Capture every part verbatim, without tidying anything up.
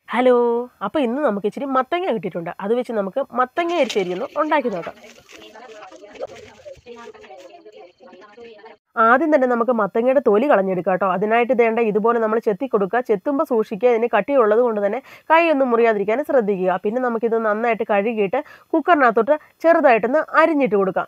Hello, അപ്പോൾ ഇന്ന് നമുക്ക് ഇച്ചിരി മത്തങ്ങ കിട്ടിയിട്ടുണ്ട്. അത് വെച്ച് നമുക്ക് മത്തങ്ങ എരിശ്ശേരി ഒന്ന് ഉണ്ടാക്കി നോക്കാം. ആദ്യം തന്നെ നമുക്ക് മത്തങ്ങയുടെ തൊലി കളഞ്ഞെടുക്കാം കേട്ടോ. അതിനായിട്ട് വേണ്ട ഇതുപോലെ നമ്മൾ ചെത്തി കൊടുക്കുക. ചെത്തുമ്പോൾ സൂക്ഷിക്കുക, ഇതിന് കട്ടിയുള്ളത് കൊണ്ട് തന്നെ കൈയൊന്നും മുറിയാതിരിക്കാൻ ശ്രദ്ധിക്കുക. പിന്നെ നമുക്കിത് നന്നായിട്ട് കഴുകിയിട്ട് കുക്കറിനകത്തോട്ട് ചെറുതായിട്ടൊന്ന് അരിഞ്ഞിട്ട് കൊടുക്കാം.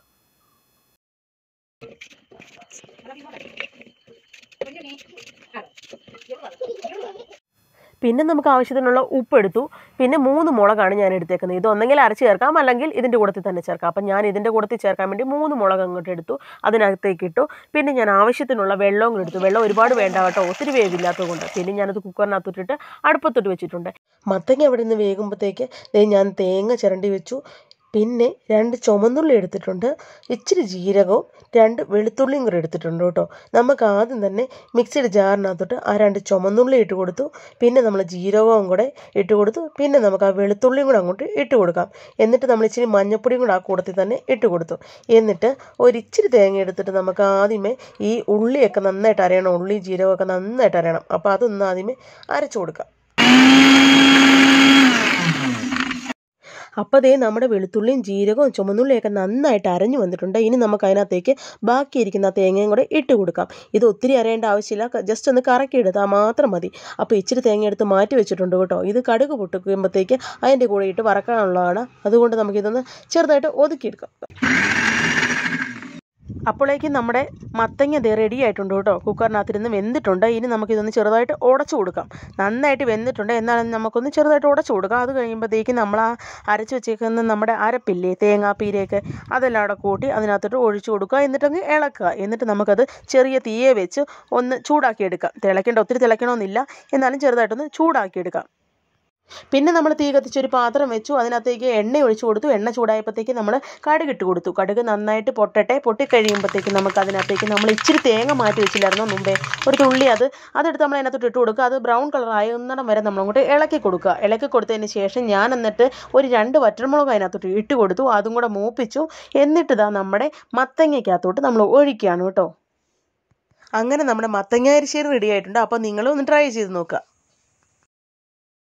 പിന്നെ നമുക്ക് ആവശ്യത്തിനുള്ള ഉപ്പ് എടുത്തു. പിന്നെ മൂന്ന് മുളകാണ് ഞാൻ എടുത്തേക്കുന്നത്. ഇതൊന്നെങ്കിൽ അരച്ച് ചേർക്കാം, അല്ലെങ്കിൽ ഇതിൻ്റെ കൂട്ടത്തിൽ തന്നെ ചേർക്കാം. അപ്പം ഞാൻ ഇതിൻ്റെ കൂട്ടത്തിൽ ചേർക്കാൻ വേണ്ടി മൂന്ന് മുളക് അങ്ങോട്ട് എടുത്തു, അതിനകത്തേക്ക് ഇട്ടു. പിന്നെ ഞാൻ ആവശ്യത്തിനുള്ള വെള്ളവും എടുത്തു. വെള്ളം ഒരുപാട് വേണ്ട കേട്ടോ, ഒത്തിരി വേവില്ലാത്തത് കൊണ്ട്. പിന്നെ ഞാനത് കുക്കറിനകത്തോട്ടിട്ട് അടുപ്പത്തോട്ട് വെച്ചിട്ടുണ്ട്. മത്തങ്ങ അവിടെ നിന്ന് വേകുമ്പോഴത്തേക്ക് ഞാൻ തേങ്ങ ചിരണ്ടി വെച്ചു. പിന്നെ രണ്ട് ചുമന്നുള്ളി എടുത്തിട്ടുണ്ട്, ഇച്ചിരി ജീരകവും രണ്ട് വെളുത്തുള്ളിയും കൂടെ എടുത്തിട്ടുണ്ട് കേട്ടോ. നമുക്ക് ആദ്യം തന്നെ മിക്സിയുടെ ജാറിനകത്തോട്ട് ആ രണ്ട് ചുമന്നുള്ളി ഇട്ട് കൊടുത്തു. പിന്നെ നമ്മൾ ജീരകവും കൂടെ ഇട്ട് കൊടുത്തു. പിന്നെ നമുക്ക് ആ വെളുത്തുള്ളിയും കൂടെ അങ്ങോട്ട് ഇട്ട് കൊടുക്കാം. എന്നിട്ട് നമ്മൾ ഇച്ചിരി മഞ്ഞപ്പൊടിയും കൂടെ ആ കൂടത്തിൽ തന്നെ ഇട്ട് കൊടുത്തു. എന്നിട്ട് ഒരിച്ചിരി തേങ്ങ എടുത്തിട്ട് നമുക്ക് ആദ്യമേ ഈ ഉള്ളിയൊക്കെ നന്നായിട്ട് അരയണം. ഉള്ളി ജീരകമൊക്കെ നന്നായിട്ട് അരയണം. അപ്പോൾ അതൊന്ന് ആദ്യമേ അരച്ചു കൊടുക്കാം. അപ്പോൾ ദേ നമ്മുടെ വെളുത്തുള്ളിയും ജീരകവും ചുമന്നുള്ളിയൊക്കെ നന്നായിട്ട് അരഞ്ഞു വന്നിട്ടുണ്ട്. ഇനി നമുക്ക് അതിനകത്തേക്ക് ബാക്കിയിരിക്കുന്ന തേങ്ങയും കൂടെ ഇട്ട് കൊടുക്കാം. ഇത് ഒത്തിരി അരയേണ്ട ആവശ്യമില്ല, ജസ്റ്റ് ഒന്ന് കറക്കി എടുത്താൽ മാത്രം മതി. അപ്പോൾ ഇച്ചിരി തേങ്ങ എടുത്ത് മാറ്റി വെച്ചിട്ടുണ്ട് കേട്ടോ. ഇത് കടുക് പൊട്ടിക്കുമ്പോഴത്തേക്ക് അതിൻ്റെ കൂടെ ഇട്ട് വറക്കാനുള്ളതാണ്. അതുകൊണ്ട് നമുക്കിതൊന്ന് ചെറുതായിട്ട് ഒതുക്കിയെടുക്കാം. അപ്പോഴേക്കും നമ്മുടെ മത്തങ്ങ ദേ റെഡി ആയിട്ടുണ്ട് കേട്ടോ. കുക്കറിനകത്തിരുന്ന് വെന്തിട്ടുണ്ട്. ഇനി നമുക്കിതൊന്ന് ചെറുതായിട്ട് ഉടച്ചു കൊടുക്കാം. നന്നായിട്ട് വെന്തിട്ടുണ്ട്, എന്നാലും നമുക്കൊന്ന് ചെറുതായിട്ട് ഉടച്ചു കൊടുക്കാം. അത് കഴിയുമ്പോഴത്തേക്കും നമ്മൾ ആ അരച്ച് വെച്ചേക്കുന്ന നമ്മുടെ അരപ്പില്ലേ, തേങ്ങാപ്പീരയൊക്കെ, അതെല്ലാം അവിടെ കൂട്ടി അതിനകത്തോട്ട് ഒഴിച്ചു കൊടുക്കുക. എന്നിട്ടങ്ങ് ഇളക്കുക. എന്നിട്ട് നമുക്കത് ചെറിയ തീയെ വെച്ച് ഒന്ന് ചൂടാക്കിയെടുക്കാം. തിളയ്ക്കേണ്ട, ഒത്തിരി തിളയ്ക്കണമെന്നില്ല, എന്നാലും ചെറുതായിട്ടൊന്ന് ചൂടാക്കിയെടുക്കാം. പിന്നെ നമ്മൾ തീ കത്തിച്ചൊരു പാത്രം വെച്ചു. അതിനകത്തേക്ക് എണ്ണ ഒഴിച്ചു കൊടുത്തു. എണ്ണ ചൂടായപ്പോഴത്തേക്ക് നമ്മൾ കടുക് ഇട്ട് കൊടുത്തു. കടുക് നന്നായിട്ട് പൊട്ടട്ടെ. പൊട്ടിക്കഴിയുമ്പോഴത്തേക്ക് നമുക്ക് അതിനകത്തേക്ക് നമ്മൾ ഇച്ചിരി തേങ്ങ മാറ്റി വെച്ചില്ലായിരുന്നോ മുമ്പേ, ഒരു തുള്ളി, അത് അതെടുത്ത് നമ്മൾ അതിനകത്തോട്ട് ഇട്ട് കൊടുക്കുക. അത് ബ്രൗൺ കളർ ആയുന്നിടം വരെ നമ്മളങ്ങോട്ട് ഇളക്കി കൊടുക്കുക. ഇളക്കി കൊടുത്തതിന് ശേഷം ഞാൻ എന്നിട്ട് ഒരു രണ്ട് വറ്റൽമുളക് അതിനകത്തോട്ട് ഇട്ട് കൊടുത്തു. അതും കൂടെ മൂപ്പിച്ചു. എന്നിട്ട് ഇതാ നമ്മുടെ മത്തങ്ങയ്ക്കകത്തോട്ട് നമ്മൾ ഒഴിക്കുകയാണ് കേട്ടോ. അങ്ങനെ നമ്മുടെ മത്തങ്ങ എരിശ്ശേരി റെഡി ആയിട്ടുണ്ട്. അപ്പോൾ നിങ്ങളും ഒന്ന് ട്രൈ ചെയ്ത് നോക്കുക.